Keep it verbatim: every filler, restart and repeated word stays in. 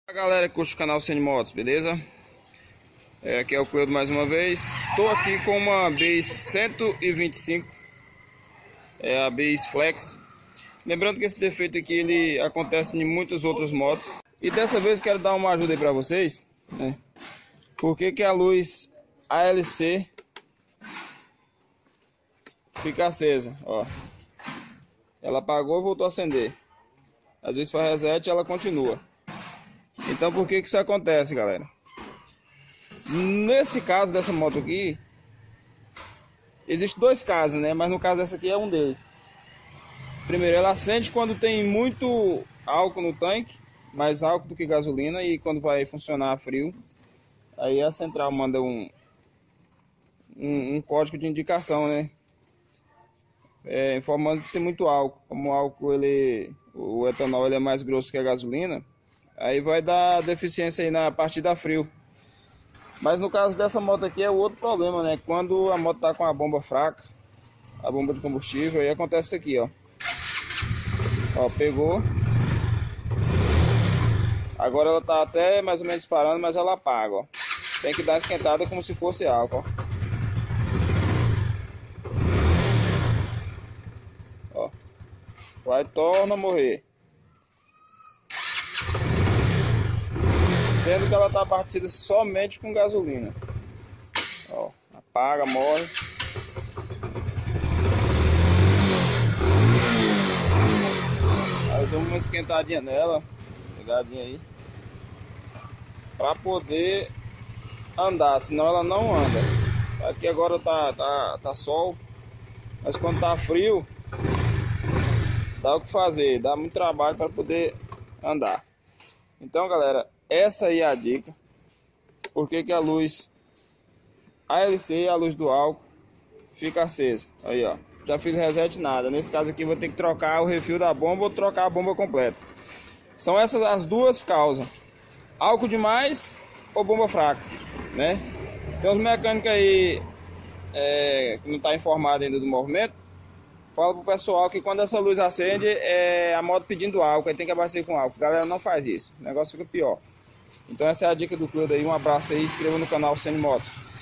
Fala galera que curte o canal Cine Motos, beleza? É, aqui é o Cleudo mais uma vez. Estou aqui com uma Base cento e vinte e cinco, é a Base Flex. Lembrando que esse defeito aqui ele acontece em muitas outras motos. E dessa vez quero dar uma ajuda aí para vocês, né? Por que que a luz A L C fica acesa, ó? Ela apagou e voltou a acender. Às vezes faz reset e ela continua. Então por que que isso acontece, galera? Nesse caso dessa moto aqui, existem dois casos, né? Mas no caso dessa aqui é um deles. Primeiro, ela acende quando tem muito álcool no tanque, mais álcool do que gasolina, e quando vai funcionar a frio, aí a central manda um, um, um código de indicação, né? É, informando que tem muito álcool. Como o álcool, ele, o etanol ele é mais grosso que a gasolina, aí vai dar deficiência aí na parte da frio. Mas no caso dessa moto aqui é o outro problema, né? Quando a moto tá com a bomba fraca, a bomba de combustível, aí acontece isso aqui, ó. Ó, pegou. Agora ela tá até mais ou menos parando, mas ela apaga, ó. Tem que dar esquentada como se fosse álcool, ó. Ó. Vai, torna a morrer. Sendo que ela está abastecida somente com gasolina. Ó, apaga, morre. Aí eu dou uma esquentadinha nela, pegadinha aí, para poder andar, senão ela não anda. Aqui agora tá, tá, tá sol, mas quando tá frio, dá o que fazer, dá muito trabalho para poder andar. Então, galera, essa aí é a dica. Porque que a luz A L C, a luz do álcool, fica acesa. Aí, ó. Já fiz reset, nada. Nesse caso aqui vou ter que trocar o refil da bomba ou trocar a bomba completa. São essas as duas causas: álcool demais ou bomba fraca, né? Tem uns mecânicos aí é, que não tá informado ainda do movimento. Fala pro pessoal que quando essa luz acende é a moto pedindo álcool, aí tem que abastecer com álcool. Galera, não faz isso, o negócio fica pior. Então essa é a dica do Cleudo aí, um abraço aí, inscreva no canal Cine Motos.